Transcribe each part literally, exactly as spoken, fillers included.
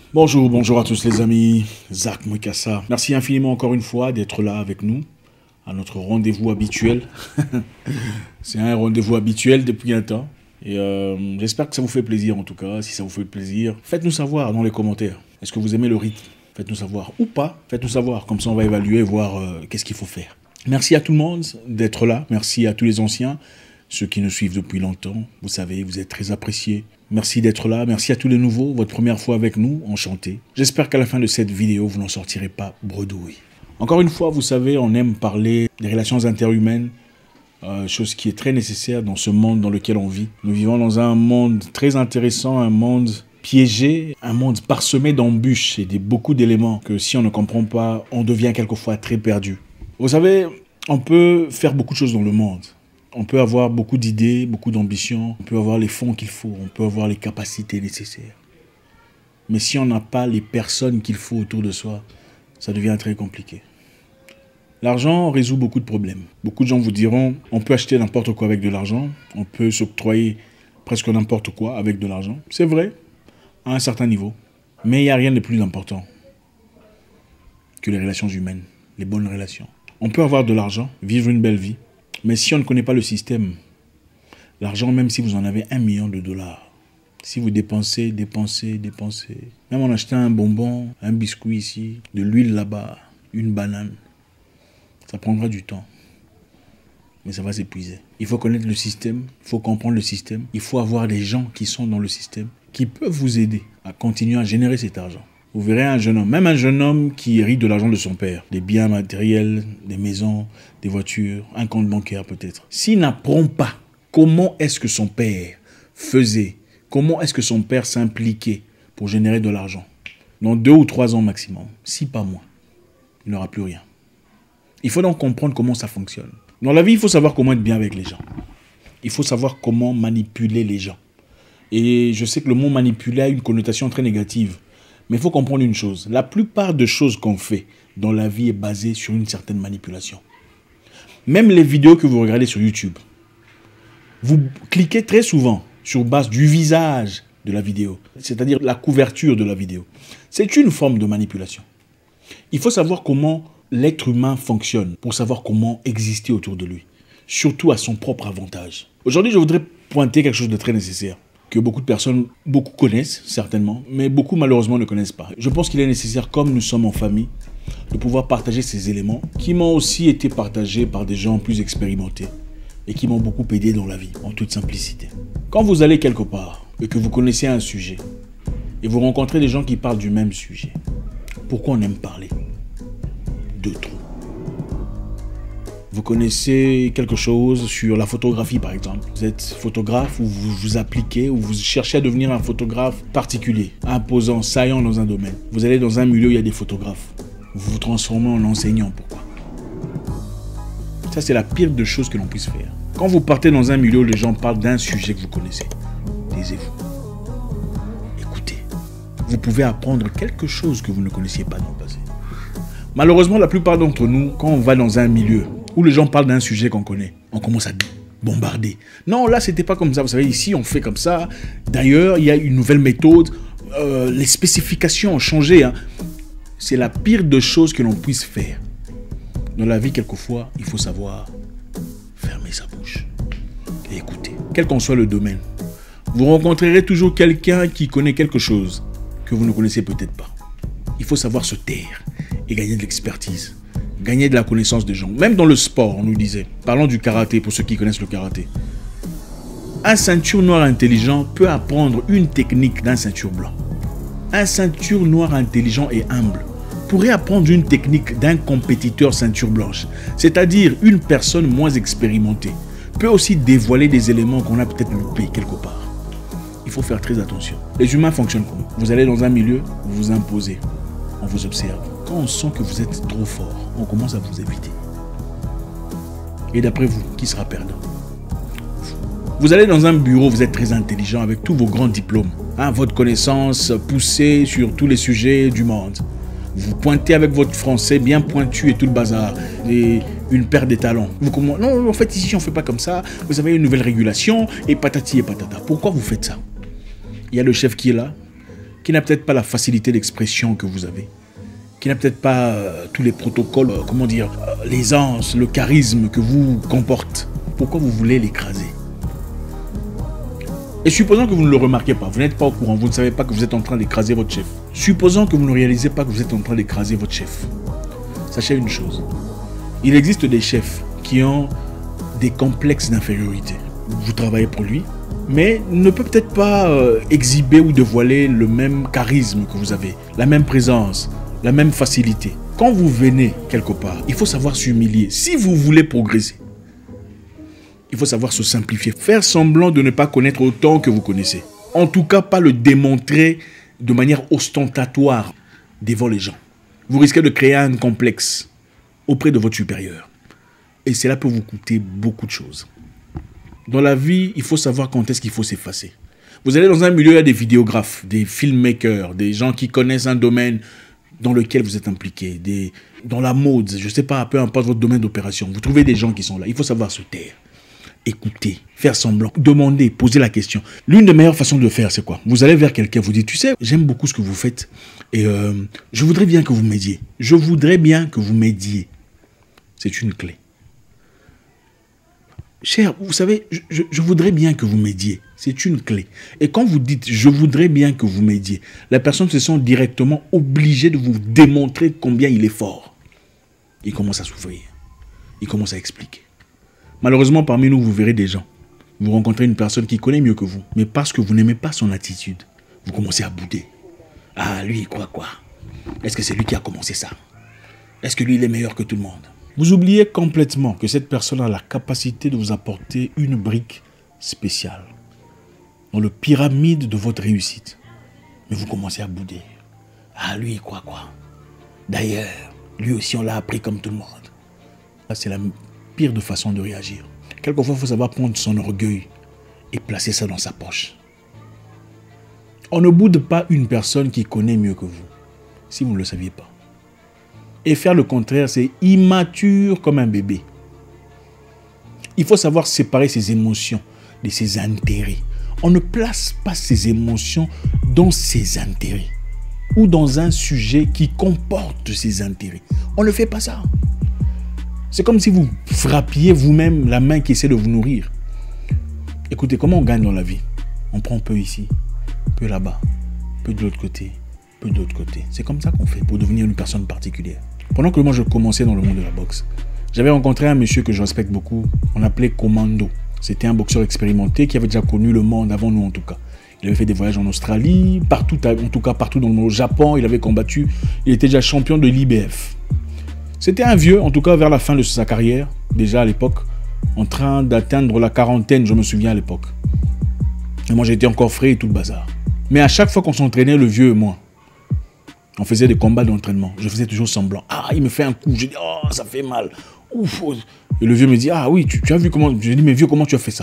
Bonjour, bonjour à tous les amis, Zach Mwikassa. Merci infiniment encore une fois d'être là avec nous, à notre rendez-vous habituel. C'est un rendez-vous habituel depuis un temps. Et euh, j'espère que ça vous fait plaisir en tout cas. Si ça vous fait plaisir, faites-nous savoir dans les commentaires. Est-ce que vous aimez le rythme? Faites-nous savoir ou pas. Faites-nous savoir, comme ça on va évaluer, voir euh, qu'est-ce qu'il faut faire. Merci à tout le monde d'être là. Merci à tous les anciens, ceux qui nous suivent depuis longtemps. Vous savez, vous êtes très appréciés. Merci d'être là. Merci à tous les nouveaux. Votre première fois avec nous, enchanté. J'espère qu'à la fin de cette vidéo, vous n'en sortirez pas bredouille. Encore une fois, vous savez, on aime parler des relations interhumaines. Euh, chose qui est très nécessaire dans ce monde dans lequel on vit. Nous vivons dans un monde très intéressant, un monde piégé, un monde parsemé d'embûches et de beaucoup d'éléments que si on ne comprend pas, on devient quelquefois très perdu. Vous savez, on peut faire beaucoup de choses dans le monde. On peut avoir beaucoup d'idées, beaucoup d'ambitions, on peut avoir les fonds qu'il faut, on peut avoir les capacités nécessaires. Mais si on n'a pas les personnes qu'il faut autour de soi, ça devient très compliqué. L'argent résout beaucoup de problèmes. Beaucoup de gens vous diront, on peut acheter n'importe quoi avec de l'argent, on peut s'octroyer presque n'importe quoi avec de l'argent. C'est vrai, à un certain niveau. Mais il n'y a rien de plus important que les relations humaines, les bonnes relations. On peut avoir de l'argent, vivre une belle vie, mais si on ne connaît pas le système, l'argent, même si vous en avez un million de dollars, si vous dépensez, dépensez, dépensez, même en achetant un bonbon, un biscuit ici, de l'huile là-bas, une banane, ça prendra du temps, mais ça va s'épuiser. Il faut connaître le système, il faut comprendre le système, il faut avoir des gens qui sont dans le système, qui peuvent vous aider à continuer à générer cet argent. Vous verrez un jeune homme, même un jeune homme qui hérite de l'argent de son père, des biens matériels, des maisons, des voitures, un compte bancaire peut-être. S'il n'apprend pas comment est-ce que son père faisait, comment est-ce que son père s'impliquait pour générer de l'argent, dans deux ou trois ans maximum, si pas moins, il n'aura plus rien. Il faut donc comprendre comment ça fonctionne. Dans la vie, il faut savoir comment être bien avec les gens. Il faut savoir comment manipuler les gens. Et je sais que le mot manipuler a une connotation très négative. Mais il faut comprendre une chose. La plupart des choses qu'on fait dans la vie est basée sur une certaine manipulation. Même les vidéos que vous regardez sur YouTube, vous cliquez très souvent sur base du visage de la vidéo, c'est-à-dire la couverture de la vidéo. C'est une forme de manipulation. Il faut savoir comment l'être humain fonctionne pour savoir comment exister autour de lui, surtout à son propre avantage. Aujourd'hui, je voudrais pointer quelque chose de très nécessaire, que beaucoup de personnes, beaucoup connaissent certainement, mais beaucoup malheureusement ne connaissent pas. Je pense qu'il est nécessaire, comme nous sommes en famille, de pouvoir partager ces éléments qui m'ont aussi été partagés par des gens plus expérimentés et qui m'ont beaucoup aidé dans la vie, en toute simplicité. Quand vous allez quelque part et que vous connaissez un sujet et vous rencontrez des gens qui parlent du même sujet, pourquoi on aime parler de trop? Vous connaissez quelque chose sur la photographie par exemple. Vous êtes photographe ou vous vous appliquez ou vous cherchez à devenir un photographe particulier, imposant, saillant dans un domaine. Vous allez dans un milieu où il y a des photographes. Vous vous transformez en enseignant. Pourquoi? Ça, c'est la pire des choses que l'on puisse faire. Quand vous partez dans un milieu où les gens parlent d'un sujet que vous connaissez, taisez-vous. Écoutez. Vous pouvez apprendre quelque chose que vous ne connaissiez pas dans le passé. Malheureusement, la plupart d'entre nous, quand on va dans un milieu où les gens parlent d'un sujet qu'on connaît, on commence à bombarder. Non, là, c'était pas comme ça. Vous savez, ici, on fait comme ça. D'ailleurs, il y a une nouvelle méthode. Euh, les spécifications ont changé. Hein. C'est la pire des choses que l'on puisse faire. Dans la vie, quelquefois, il faut savoir fermer sa bouche et écouter. Quel qu'en soit le domaine, vous rencontrerez toujours quelqu'un qui connaît quelque chose que vous ne connaissez peut-être pas. Il faut savoir se taire et gagner de l'expertise, gagner de la connaissance des gens. Même dans le sport, on nous disait, parlons du karaté pour ceux qui connaissent le karaté. Un ceinture noire intelligent peut apprendre une technique d'un ceinture blanc. Un ceinture noire intelligent et humble pourrait apprendre une technique d'un compétiteur ceinture blanche, c'est-à-dire une personne moins expérimentée, peut aussi dévoiler des éléments qu'on a peut-être loupés quelque part. Il faut faire très attention. Les humains fonctionnent comment? Vous allez dans un milieu, vous vous imposez, on vous observe. Quand on sent que vous êtes trop fort, on commence à vous éviter. Et d'après vous, qui sera perdant? Vous allez dans un bureau, vous êtes très intelligent avec tous vos grands diplômes, hein, votre connaissance poussée sur tous les sujets du monde. Vous pointez avec votre français bien pointu et tout le bazar, et une paire de talons. Vous comment non, en fait ici on ne fait pas comme ça, vous avez une nouvelle régulation et patati et patata. Pourquoi vous faites ça? Il y a le chef qui est là, qui n'a peut-être pas la facilité d'expression que vous avez, qui n'a peut-être pas euh, tous les protocoles, euh, comment dire, euh, l'aisance, le charisme que vous comporte. Pourquoi vous voulez l'écraser? Et supposons que vous ne le remarquez pas, vous n'êtes pas au courant, vous ne savez pas que vous êtes en train d'écraser votre chef. Supposons que vous ne réalisez pas que vous êtes en train d'écraser votre chef. Sachez une chose, il existe des chefs qui ont des complexes d'infériorité. Vous travaillez pour lui, mais ne peut peut-être pas euh, exhiber ou dévoiler le même charisme que vous avez, la même présence, la même facilité. Quand vous venez quelque part, il faut savoir s'humilier. Si vous voulez progresser, il faut savoir se simplifier. Faire semblant de ne pas connaître autant que vous connaissez. En tout cas, pas le démontrer de manière ostentatoire devant les gens. Vous risquez de créer un complexe auprès de votre supérieur. Et cela peut vous coûter beaucoup de choses. Dans la vie, il faut savoir quand est-ce qu'il faut s'effacer. Vous allez dans un milieu, il y a des vidéographes, des filmmakers, des gens qui connaissent un domaine dans lequel vous êtes impliqué, des, dans la mode, je ne sais pas, peu importe votre domaine d'opération. Vous trouvez des gens qui sont là. Il faut savoir se taire. Écoutez, faire semblant, demander, poser la question. L'une des meilleures façons de faire, c'est quoi? Vous allez vers quelqu'un, vous dites, tu sais, j'aime beaucoup ce que vous faites et euh, je voudrais bien que vous m'aidiez. Je voudrais bien que vous m'aidiez. C'est une clé. Cher, vous savez, je, je, je voudrais bien que vous m'aidiez. C'est une clé. Et quand vous dites, je voudrais bien que vous m'aidiez, la personne se sent directement obligée de vous démontrer combien il est fort. Il commence à souffrir. Il commence à expliquer. Malheureusement, parmi nous, vous verrez des gens. Vous rencontrez une personne qui connaît mieux que vous. Mais parce que vous n'aimez pas son attitude, vous commencez à bouder. Ah, lui, quoi, quoi? Est-ce que c'est lui qui a commencé ça? Est-ce que lui, il est meilleur que tout le monde? Vous oubliez complètement que cette personne a la capacité de vous apporter une brique spéciale dans le pyramide de votre réussite. Mais vous commencez à bouder. Ah, lui, quoi, quoi? D'ailleurs, lui aussi, on l'a appris comme tout le monde. Là, c'est la pire de façon de réagir. Quelquefois, il faut savoir prendre son orgueil et placer ça dans sa poche. On ne boude pas une personne qui connaît mieux que vous, si vous ne le saviez pas. Et faire le contraire, c'est immature comme un bébé. Il faut savoir séparer ses émotions de ses intérêts. On ne place pas ses émotions dans ses intérêts ou dans un sujet qui comporte ses intérêts. On ne fait pas ça. C'est comme si vous frappiez vous-même la main qui essaie de vous nourrir. Écoutez, comment on gagne dans la vie? On prend peu ici, peu là-bas, peu de l'autre côté, peu de l'autre côté. C'est comme ça qu'on fait pour devenir une personne particulière. Pendant que moi je commençais dans le monde de la boxe, j'avais rencontré un monsieur que je respecte beaucoup. On l'appelait Commando. C'était un boxeur expérimenté qui avait déjà connu le monde avant nous en tout cas. Il avait fait des voyages en Australie, partout, en tout cas partout dans le monde. Au Japon, il avait combattu. Il était déjà champion de l'I B F. C'était un vieux, en tout cas vers la fin de sa carrière, déjà à l'époque, en train d'atteindre la quarantaine, je me souviens à l'époque. Et moi j'étais encore frais et tout le bazar. Mais à chaque fois qu'on s'entraînait, le vieux et moi, on faisait des combats d'entraînement. Je faisais toujours semblant. Ah, il me fait un coup. Je dis, oh, ça fait mal. Ouf. Et le vieux me dit, ah oui, tu, tu as vu comment... Je dis, mais vieux, comment tu as fait ça?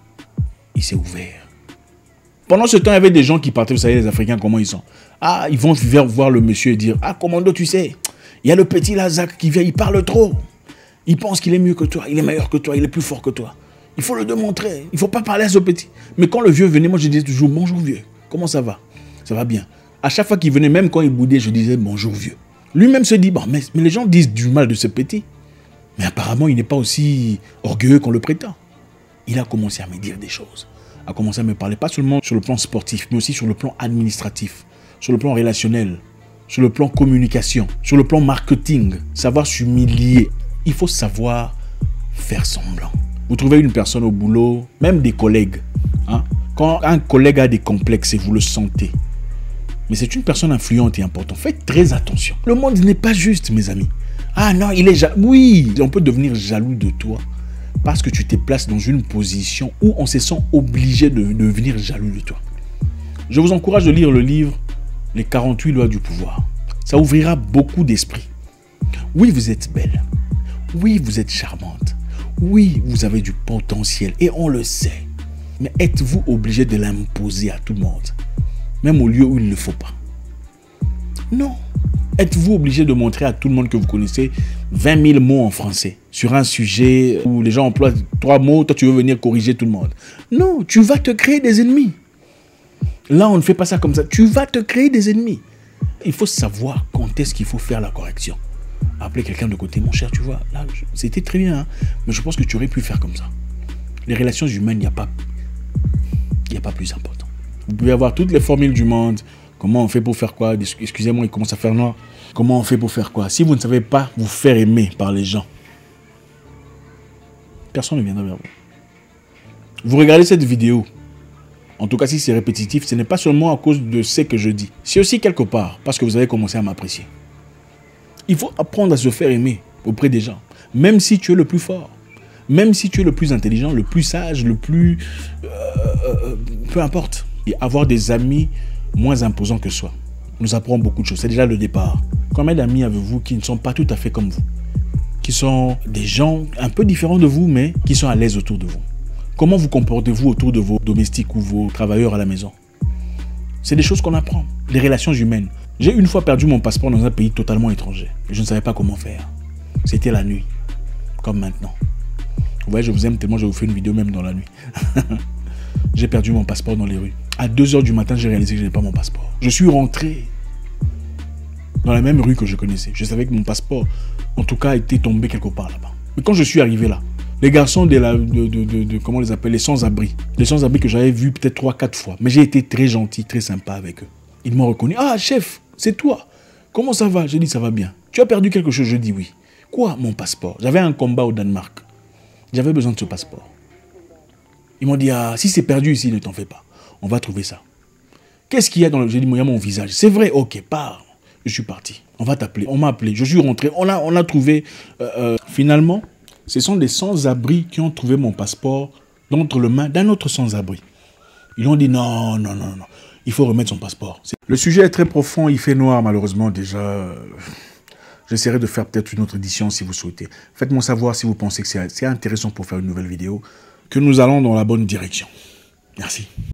Il s'est ouvert. Pendant ce temps, il y avait des gens qui partaient, vous savez, les Africains, comment ils sont. Ah, ils vont vers voir le monsieur et dire, ah, Commando, tu sais, il y a le petit Lazak qui vient, il parle trop. Il pense qu'il est mieux que toi, il est meilleur que toi, il est plus fort que toi. Il faut le démontrer. Il ne faut pas parler à ce petit. Mais quand le vieux venait, moi, je disais toujours, bonjour vieux, comment ça va? Ça va bien. À chaque fois qu'il venait, même quand il boudait, je disais bonjour vieux. Lui-même se dit, bon, mais, mais les gens disent du mal de ce petit. Mais apparemment, il n'est pas aussi orgueilleux qu'on le prétend. Il a commencé à me dire des choses. A commencé à me parler, pas seulement sur le plan sportif, mais aussi sur le plan administratif, sur le plan relationnel, sur le plan communication, sur le plan marketing. Savoir s'humilier. Il faut savoir faire semblant. Vous trouvez une personne au boulot, même des collègues. Hein? Quand un collègue a des complexes et vous le sentez, mais c'est une personne influente et importante. Faites très attention. Le monde n'est pas juste, mes amis. Ah non, il est jaloux. Oui, on peut devenir jaloux de toi parce que tu te places dans une position où on se sent obligé de devenir jaloux de toi. Je vous encourage de lire le livre « Les quarante-huit lois du pouvoir ». Ça ouvrira beaucoup d'esprit. Oui, vous êtes belle. Oui, vous êtes charmante. Oui, vous avez du potentiel et on le sait. Mais êtes-vous obligé de l'imposer à tout le monde? Même au lieu où il ne le faut pas. Non. Êtes-vous obligé de montrer à tout le monde que vous connaissez vingt mille mots en français sur un sujet où les gens emploient trois mots, toi tu veux venir corriger tout le monde? Non, tu vas te créer des ennemis. Là, on ne fait pas ça comme ça. Tu vas te créer des ennemis. Il faut savoir quand est-ce qu'il faut faire la correction. Appeler quelqu'un de côté, mon cher, tu vois, là, c'était très bien, hein, mais je pense que tu aurais pu faire comme ça. Les relations humaines, il n'y a pas, il n'y a pas plus important. Vous pouvez avoir toutes les formules du monde. Comment on fait pour faire quoi? Excusez-moi, il commence à faire noir. Comment on fait pour faire quoi? Si vous ne savez pas vous faire aimer par les gens, personne ne viendra vers vous. Vous regardez cette vidéo, en tout cas si c'est répétitif, ce n'est pas seulement à cause de ce que je dis. C'est aussi quelque part parce que vous avez commencé à m'apprécier. Il faut apprendre à se faire aimer auprès des gens, même si tu es le plus fort, même si tu es le plus intelligent, le plus sage, le plus... Euh, euh, peu importe. Et avoir des amis moins imposants que soi nous apprend beaucoup de choses. C'est déjà le départ. Combien d'amis avez-vous qui ne sont pas tout à fait comme vous? Qui sont des gens un peu différents de vous, mais qui sont à l'aise autour de vous. Comment vous comportez-vous autour de vos domestiques ou vos travailleurs à la maison? C'est des choses qu'on apprend. Les relations humaines. J'ai une fois perdu mon passeport dans un pays totalement étranger. Et je ne savais pas comment faire. C'était la nuit. Comme maintenant. Vous voyez, je vous aime tellement, je vous fais une vidéo même dans la nuit. J'ai perdu mon passeport dans les rues. À deux heures du matin, j'ai réalisé que je n'avais pas mon passeport. Je suis rentré dans la même rue que je connaissais. Je savais que mon passeport, en tout cas, était tombé quelque part là-bas. Mais quand je suis arrivé là, les garçons de la, de, de, de, de comment on les appelle, les sans-abri. Les sans-abri que j'avais vus peut-être trois, quatre fois. Mais j'ai été très gentil, très sympa avec eux. Ils m'ont reconnu. Ah, chef, c'est toi. Comment ça va? J'ai dit, ça va bien. Tu as perdu quelque chose? Je dis oui. Quoi? Mon passeport. J'avais un combat au Danemark. J'avais besoin de ce passeport. Ils m'ont dit, ah, si c'est perdu ici, ne t'en fais pas. On va trouver ça. Qu'est-ce qu'il y a dans le... J'ai dit, il y a mon visage. C'est vrai, ok, pars. Je suis parti. On va t'appeler. On m'a appelé. Je suis rentré. On a, on a trouvé... Euh, euh, finalement, ce sont des sans-abri qui ont trouvé mon passeport d'entre les mains d'un autre sans-abri. Ils ont dit, non, non, non, non. Il faut remettre son passeport. Le sujet est très profond. Il fait noir, malheureusement, déjà. J'essaierai de faire peut-être une autre édition si vous souhaitez. Faites-moi savoir si vous pensez que c'est intéressant pour faire une nouvelle vidéo, que nous allons dans la bonne direction. Merci.